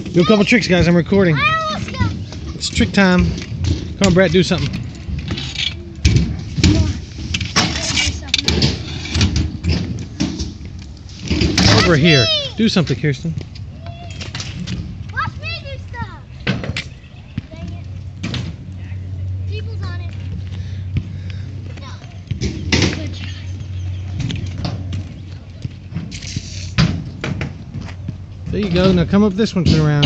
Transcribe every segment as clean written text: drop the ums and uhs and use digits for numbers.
Do a couple tricks, guys. I'm recording. I almost got. It's trick time. Come on, Brett, do something. Over here. Do something, Kirsten. Watch me do stuff. Dang it. People's on it. No. Good try. There you go. Now come up this one, turn around.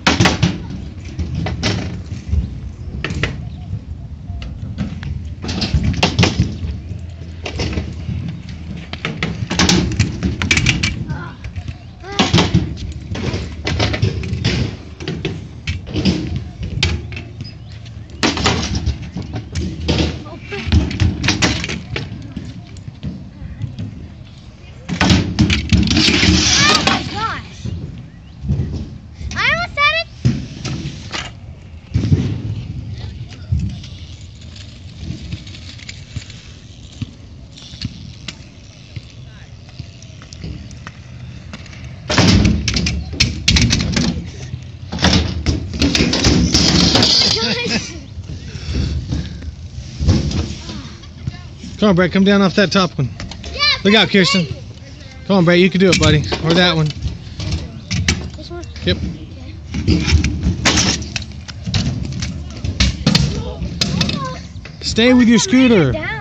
Come on, Brett, come down off that top one. Yeah, look out, Kirsten. Come on, Brett, you can do it, buddy. Or that one. This one? Yep. Okay. Stay with your scooter. Down.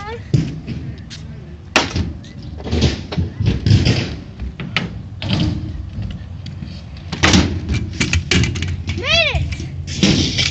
Made it!